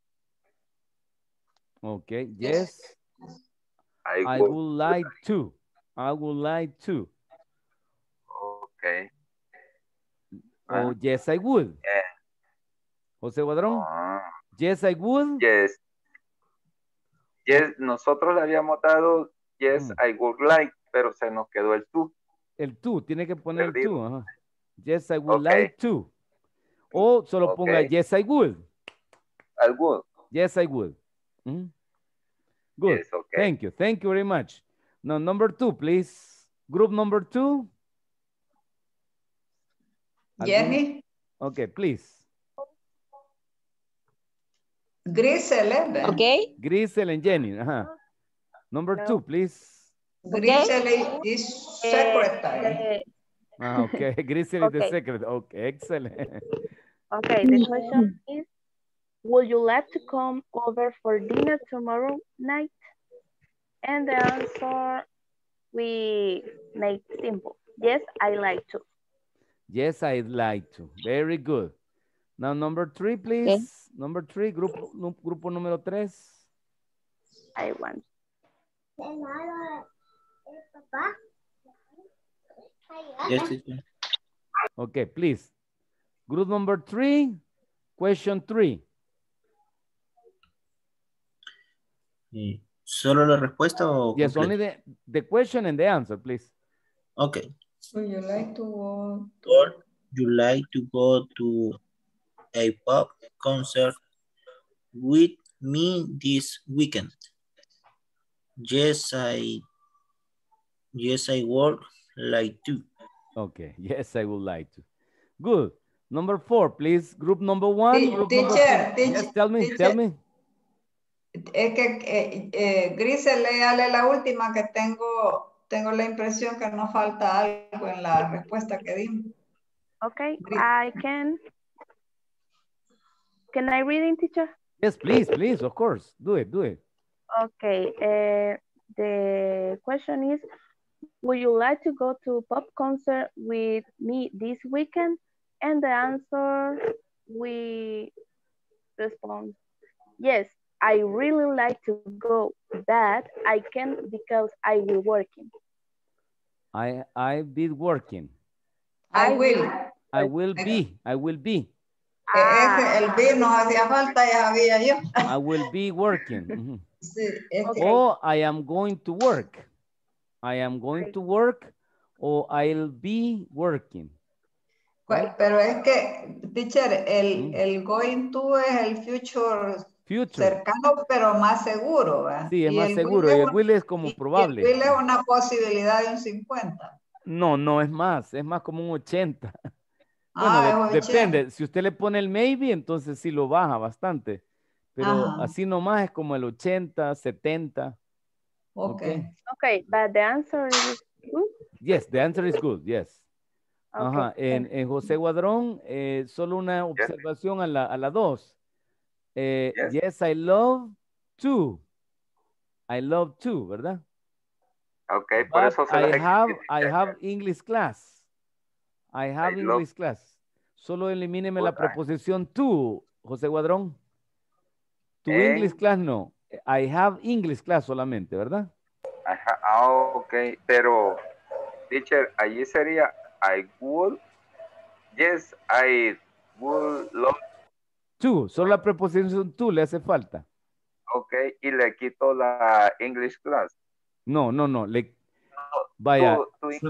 Okay, yes. I would like to. I would like to. Okay. Oh, yes, I would. Yeah. José Guadrón. Yes, I would. Yes. Yes, nosotros le habíamos dado yes, I would like, pero se nos quedó el to. El to, tiene que poner el to. Ajá. Yes, I would like to. O solo ponga yes, I would. I would. Yes, I would. Good. Yes, okay. Thank you. Thank you very much. Now, number 2, please. Group number 2. Jenny. Okay, please. Grisel, okay. Grisel and Jenny. Number 2, please. Grisel is secretary. Okay, Grisel is the secretary. Okay, excellent. Okay, the question is, would you like to come over for dinner tomorrow night? And the answer we make simple. Yes, I like to. Yes, I'd like to. Very good. Now, number 3, please. Okay. Number 3, grupo número 3. I want. Yes, teacher. Okay, please. Group number 3, question 3. ¿Solo la respuesta o yes, completo? only the question and the answer, please. Okay. Would you like to go? Would you like to go to a pop concert with me this weekend? Yes, I would like to. Okay, yes, I would like to. Good. Number 4, please. Group number 1. Teacher, yes, tell me. Es que Grisel, léale la última que tengo la impresión que nos falta algo en la respuesta que dimos. Okay, can I read it, teacher? Yes, please, of course. Do it. Okay, the question is, would you like to go to a pop concert with me this weekend? And the answer, we respond, yes, I really like to go, but I can't because I will working. I be working. I will. I will be. El B nos hacía falta, ya sabía yo. I will be working. Sí, okay. O I am going to work. I am going to work o I'll be working. Pero es que, teacher, el going to es el future cercano, pero más seguro, ¿verdad? Sí, es más seguro. Y el will es como probable. Y el will es una posibilidad de un 50. No, no es más como un 80. Bueno, depende. Si usted le pone el maybe, entonces sí lo baja bastante. Pero así nomás es como el 80, 70. Okay, but the answer is good? Yes, the answer is good, yes. Ajá, en José Guadrón, solo una observación a la 2. Yes, I love to. I love to, ¿verdad? Ok, por eso se I have English class. I have English class. Solo elimíneme la preposición to, José Guadrón. To English class no. I have English class solamente, ¿verdad? Ok, pero, teacher, allí sería I would, yes, I would love to, solo la preposición to le hace falta. Ok, y le quito la English class. No, vaya.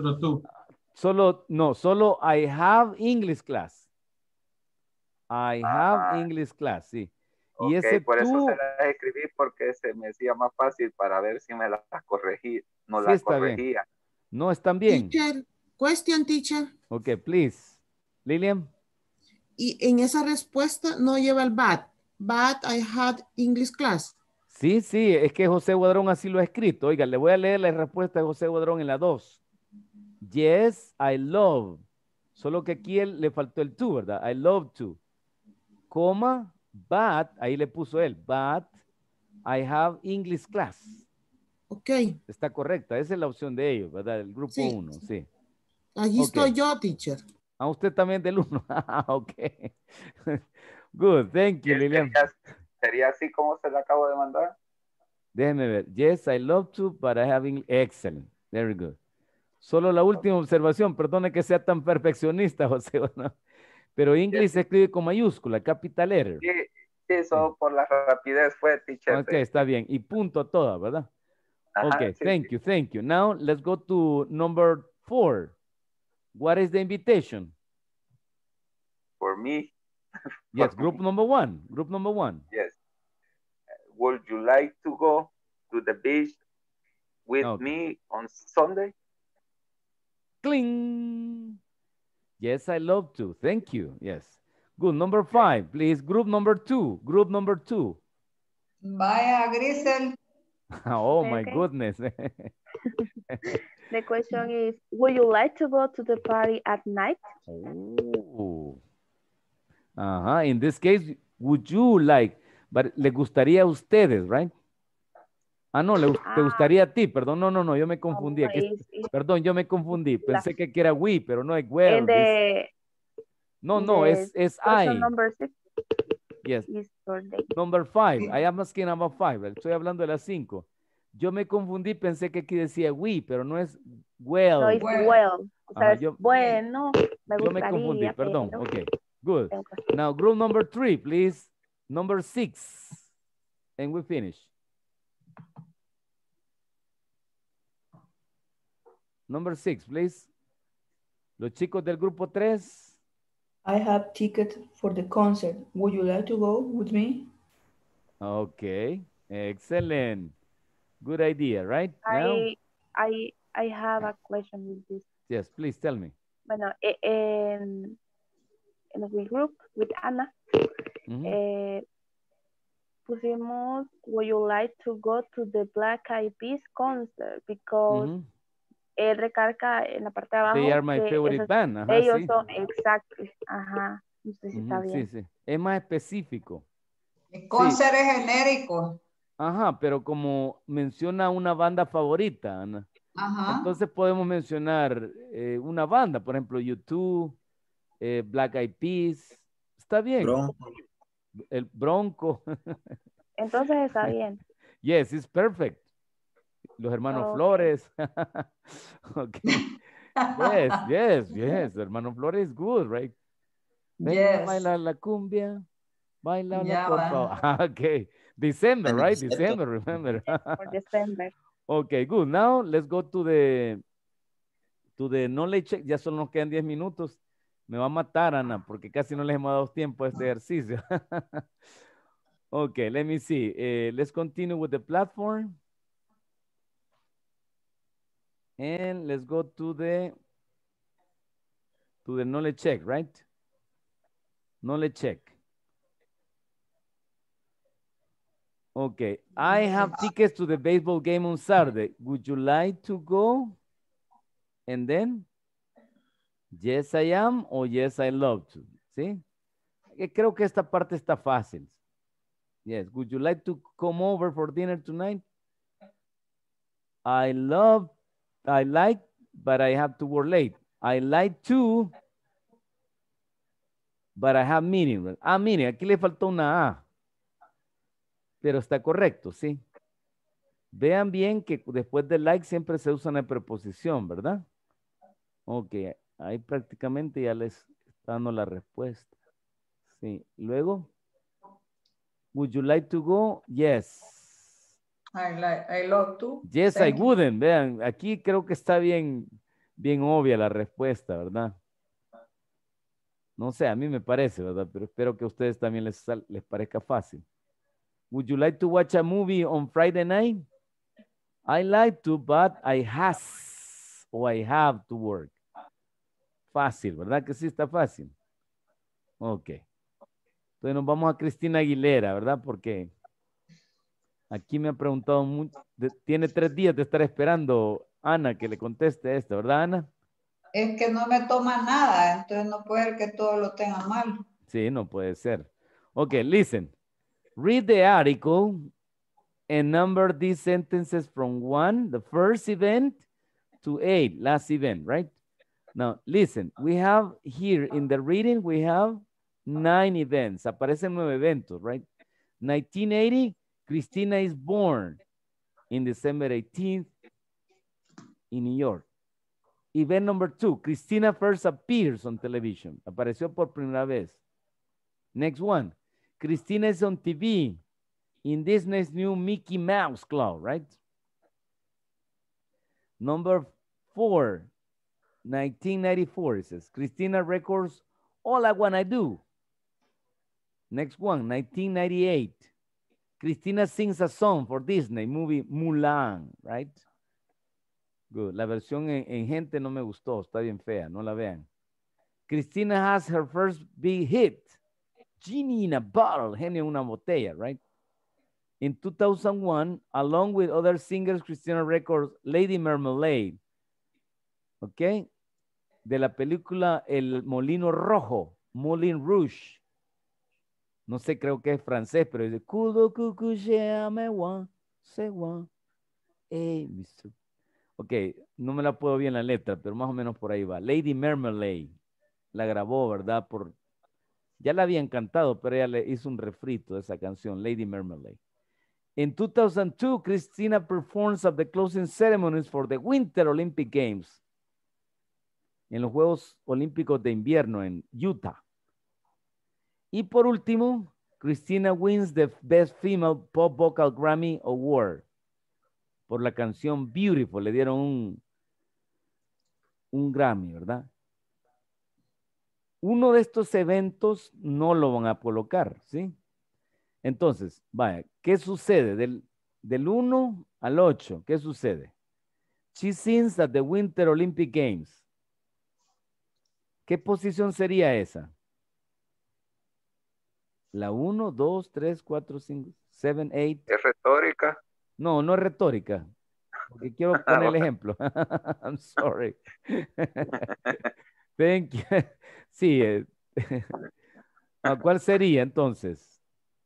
Solo I have English class. I have English class, sí. Y ese por eso tú, se las escribí porque se me hacía más fácil para ver si me las corregí. No sí, las está corregía. Bien. No están bien. Teacher, question, teacher. Ok, please. Lilian. Y en esa respuesta no lleva el but. But I had English class. Sí, es que José Guadrón así lo ha escrito. Oiga, le voy a leer la respuesta de José Guadrón en la 2. Yes, I love. Solo que aquí le faltó el to, ¿verdad? I love to. Coma, but, ahí le puso él, but I have English class. Ok. Está correcta, esa es la opción de ellos, ¿verdad? El grupo 1, sí. Allí estoy yo, teacher. A usted también del 1. Ok. Good, thank you, Lilian. ¿Sería así como se le acabo de mandar? Déjeme ver. Yes, I love to, but I have English. Excellent. Very good. Solo la última observación. Perdone que sea tan perfeccionista, José. ¿No? Pero English se escribe con mayúscula, capital letter. Sí, eso por la rapidez fue, teacher. Ok, está bien. Y punto a toda, ¿verdad? Ok, thank you. Now, let's go to number 4. What is the invitation? For me. Yes, group number 1. Group number 1. Yes. Would you like to go to the beach with me on Sunday? Cling. Yes, I love to. Thank you. Yes. Good. Number 5, please. Group number 2. Group number 2. Vaya, Grisel. Oh, my goodness. The question is, would you like to go to the party at night? Oh. In this case, would you like? But le gustaría a ustedes, right? No, te gustaría a ti, perdón, no, yo me confundí. Perdón, yo me confundí. Pensé que era we, pero no es well. No, es I. Number 6. Yes. Number 5. I am asking about 5. Estoy hablando de las 5. Yo me confundí, pensé que aquí decía we, pero no es well. No, es well. O sea, bueno, me gustaría. Yo me confundí, perdón. Ok, good. Now, group number 3, please. Number 6. And we finish. Number 6, please. Los chicos del grupo 3. I have ticket for the concert. Would you like to go with me? Okay, excellent. Good idea, right? I have a question with this. Yes, please tell me. Bueno, en el group with Ana, pusimos, would you like to go to the Black Eyed Peas concert? Because él recarga en la parte de abajo. They are my favorite band. Ellos son, exacto. Ajá, no sé si está bien. Sí. Es más específico. El concert es genérico. Ajá, pero como menciona una banda favorita, Ana. Ajá. Entonces podemos mencionar una banda, por ejemplo, U2, Black Eyed Peas. Está bien. Bronco. El Bronco. Entonces está bien. Yes, it's perfect. Los hermanos Flores. Okay. Yes. Hermano Flores is good, right? Venga, Yes. baila la cumbia. Baila Ya por va. favor. Okay. December, right? 27. December, remember. For December. Okay, good. Now let's go to the knowledge check. Ya solo nos quedan 10 minutos. Me va a matar, Ana, porque casi no les hemos dado tiempo a este ejercicio. Okay, let me see. Let's continue with the platform. And let's go to the knowledge check, right? Knowledge check. Okay, I have tickets to the baseball game on Saturday. Would you like to go? And then, yes, I am, or yes, I love to. ¿Sí? Creo que esta parte está fácil. Yes, would you like to come over for dinner tonight? I like, but I have to work late. I like to, but I have meaning. Ah, miren, aquí le faltó una A. Pero está correcto, ¿sí? Vean bien que después de like siempre se usa una preposición, ¿verdad? Ok, ahí prácticamente ya les está dando la respuesta. Sí, luego. Would you like to go? Yes. I love to. Yes, Thank I you. wouldn't. Vean, aquí creo que está bien obvia la respuesta, ¿verdad? No sé, a mí me parece, ¿verdad? Pero espero que a ustedes también les parezca fácil. Would you like to watch a movie on Friday night? I like to, but I have to work. Fácil, ¿verdad que sí está fácil? Ok. Entonces nos vamos a Cristina Aguilera, ¿verdad? Porque aquí me ha preguntado mucho. Tiene 3 días de estar esperando Ana que le conteste esto, ¿verdad, Ana? Es que no me toma nada, entonces no puede ser que todo lo tenga mal. Sí, no puede ser. Ok, listen. Read the article and number these sentences from 1, the first event, to 8, last event, right? Now, listen, we have here in the reading, we have 9 events. Aparecen 9 eventos, right? 1980, Christina is born in December 18th in New York. Event number 2, Christina first appears on television. Apareció por primera vez. Next one, Christina is on TV in Disney's new Mickey Mouse Club, right? Number 4, 1994, it says, Christina records All I Wanna Do. Next one, 1998. Christina sings a song for Disney movie Mulan, right? Good. La versión en gente no me gustó, está bien fea, no la vean. Christina has her first big hit, Genie in a Bottle, genio en una botella, right? In 2001, along with other singers, Christina records Lady Marmalade, ¿ok? De la película El Molino Rojo, Moulin Rouge. No sé, creo que es francés, pero dice, ok, no me la puedo bien la letra, pero más o menos por ahí va. Lady Marmalade, la grabó, ¿verdad? Ya la habían cantado, pero ella le hizo un refrito de esa canción, Lady Marmalade. In 2002, Christina performs at the closing ceremonies for the Winter Olympic Games. En los Juegos Olímpicos de Invierno en Utah. Y por último, Christina wins the Best Female Pop Vocal Grammy Award por la canción Beautiful. Le dieron un Grammy, ¿verdad? Uno de estos eventos no lo van a colocar, ¿sí? Entonces, vaya, ¿qué sucede? Del 1 al 8, ¿qué sucede? She sings at the Winter Olympic Games. ¿Qué posición sería esa? La 1, 2, 3, 4, 5, 7, 8. ¿Es retórica? No, no es retórica. Porque quiero poner el ejemplo. I'm sorry. Thank you. Sí. ¿Cuál sería entonces?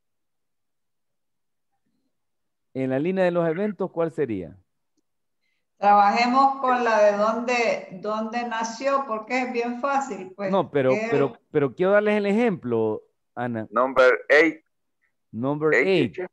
En la línea de los eventos, ¿cuál sería? Trabajemos con la de dónde nació, porque es bien fácil. Pues, no, pero quiero darles el ejemplo, Ana. Number 8. Number 8.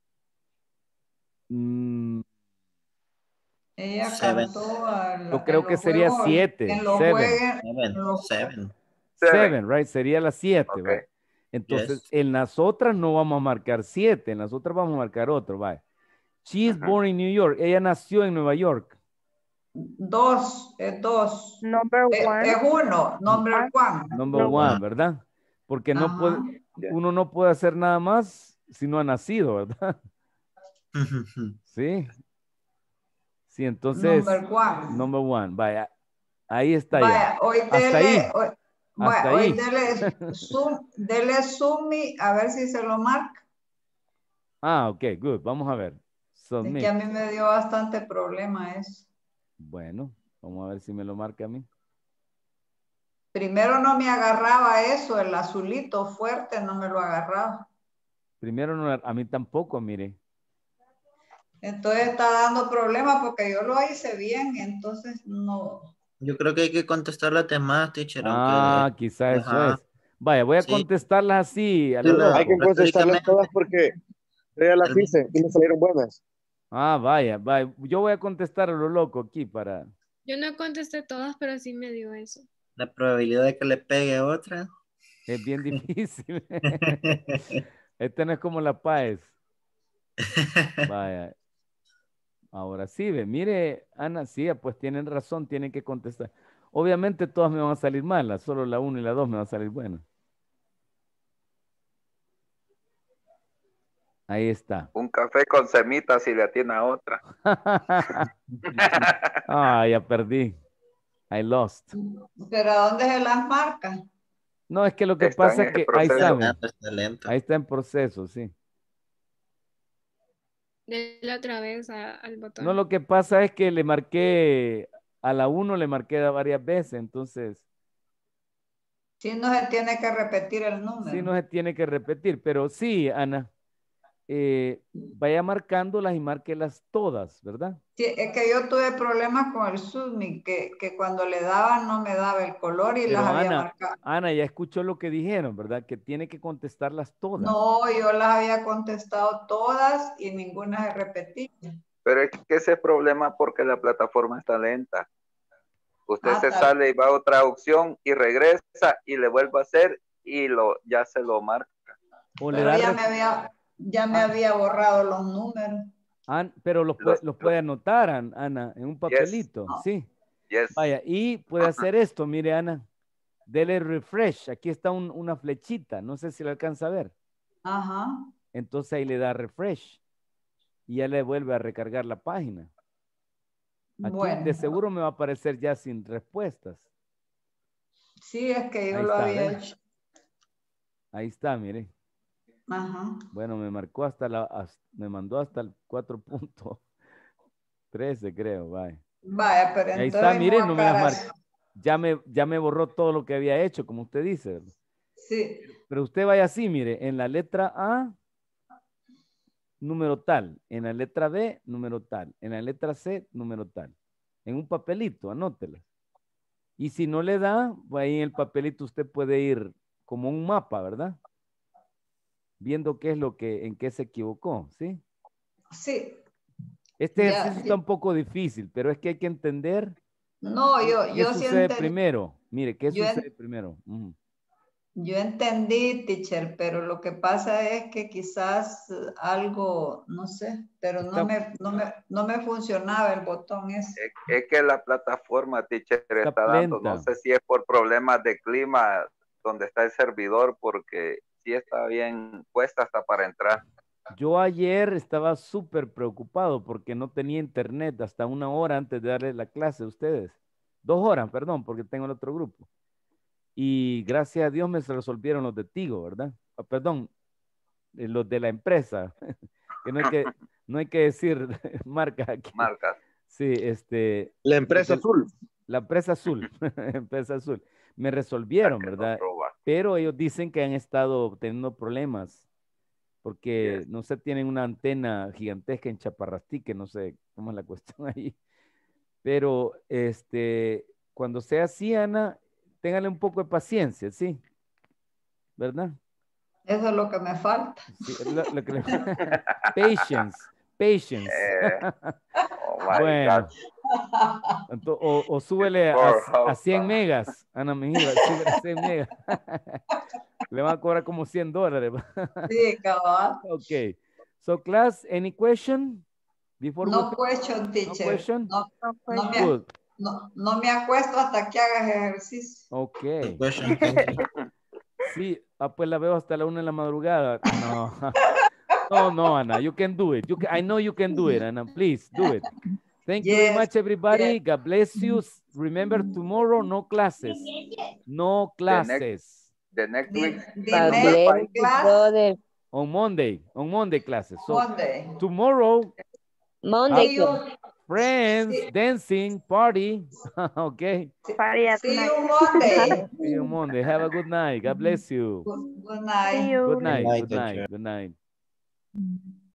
Ella cantó yo creo que sería 7. 7. 7, right? Sería la 7, Okay. ¿vale? Entonces, Yes. en las otras no vamos a marcar 7, en las otras vamos a marcar otro, ¿vale? She is born in New York. Ella nació en Nueva York. 2, es 2. Number one. Es 1, number 1. Number 1, ¿verdad? Porque no puede, uno no puede hacer nada más si no ha nacido, ¿verdad? Sí. Sí, entonces. Number 1. Vaya. Ahí está vaya, ya. Hoy Hasta dele, ahí. Hoy, Hasta hoy ahí. dele zoom a ver si se lo marca. Ok, good. Vamos a ver. Es que a mí me dio bastante problema eso. Bueno, vamos a ver si me lo marca a mí. Primero no me agarraba eso, el azulito fuerte no me lo agarraba. Primero no, a mí tampoco, mire. Entonces está dando problemas porque yo lo hice bien, entonces no. Yo creo que hay que contestar las demás, teacher. Quizá eso es. Vaya, voy a contestarlas así, a lo Sí, loco. hay que contestarlas todas porque yo ya las hice y me salieron buenas. Vaya. Yo voy a contestar a lo loco aquí para... Yo no contesté todas, pero sí me dio eso. La probabilidad de que le pegue a otra. Es bien difícil. Este no es como la Páez. Vaya. Ahora sí, mire, Ana, sí, pues tienen razón, tienen que contestar. Obviamente todas me van a salir malas, solo la 1 y la 2 me van a salir buenas. Ahí está. Un café con semitas y le atina a otra. Ya perdí. I lost. ¿Pero a dónde se las marca? No, es que lo que pasa es que ahí está. Ahí está en proceso, sí. Dele otra vez al botón. No, lo que pasa es que le marqué, a la 1 le marqué varias veces, entonces. Sí, no se tiene que repetir el número. Sí, no se tiene que repetir, pero sí, Ana, vaya marcándolas y márquelas todas, ¿verdad? Sí, es que yo tuve problemas con el Zoom, que cuando le daban no me daba el color y Pero las había marcado. Ana, ya escuchó lo que dijeron, ¿verdad? Que tiene que contestarlas todas. No, yo las había contestado todas y ninguna se repetía. Pero es que ese problema porque la plataforma está lenta. Usted se sale y va a otra opción y regresa y le vuelve a hacer y ya se lo marca. Pero ya me había borrado los números. Pero los puede anotar, Ana, en un papelito, sí. Yes. Vaya, y puede hacer esto, mire, Ana. Dele refresh. Aquí está una flechita. No sé si lo alcanza a ver. Ajá. Entonces ahí le da refresh. Y ya le vuelve a recargar la página. Aquí de seguro me va a aparecer ya sin respuestas. Sí, es que yo lo había hecho. Ahí está, mire. Ajá. Bueno, me marcó me mandó hasta el 4.13, creo. Vaya, pero ahí está, mire, no me las marcó. Ya me borró todo lo que había hecho, como usted dice. Sí. Pero usted vaya así, mire, en la letra A, número tal. En la letra B, número tal. En la letra C, número tal. En un papelito, anótela. Y si no le da, ahí en el papelito usted puede ir como un mapa, ¿verdad? Viendo qué es en qué se equivocó, ¿sí? Sí. Este ejercicio está un poco difícil, pero es que hay que entender. No, ¿Qué sucede primero? Mire, ¿qué sucede primero? Yo entendí, teacher, pero lo que pasa es que quizás algo, no sé, pero no me funcionaba el botón ese. Es que la plataforma, teacher, está dando, no sé si es por problemas de clima donde está el servidor, porque sí está bien puesta hasta para entrar. Yo ayer estaba súper preocupado porque no tenía internet hasta 1 hora antes de darle la clase a ustedes. 2 horas, perdón, porque tengo el otro grupo. Y gracias a Dios me se resolvieron los de Tigo, ¿verdad? Perdón, los de la empresa. Que no hay que decir marcas aquí. Marcas. Sí, La empresa azul. La empresa azul. Empresa azul. Me resolvieron, ¿verdad? Pero ellos dicen que han estado teniendo problemas porque no sé, tienen una antena gigantesca en Chaparrastique, no sé cómo es la cuestión ahí. Pero cuando sea así, Ana, téngale un poco de paciencia, ¿sí? ¿Verdad? Eso es lo que me falta. Sí, lo que patience. Oh my Bueno, God. O súbele a 100 megas, Ana Mejía, súbele a 100 megas. Le van a cobrar como $100. Sí, cabal. Okay. So class, any question? Before No question, teacher. No question? No me acuesto hasta que hagas ejercicio. Ok. Sí, pues la veo hasta la 1 de la madrugada. No. No, Ana, you can do it. I know you can do it, Ana. Please, do it. Thank you very much, everybody. Yes. God bless you. Remember, tomorrow, no classes. No classes. The next week. On Monday classes. So Monday. Tomorrow, Monday. Friends, dancing, party. Okay. See you Monday. See you Monday. Have a good night. God bless you. Good night. Good night. Good night, Good night. teacher. Good night.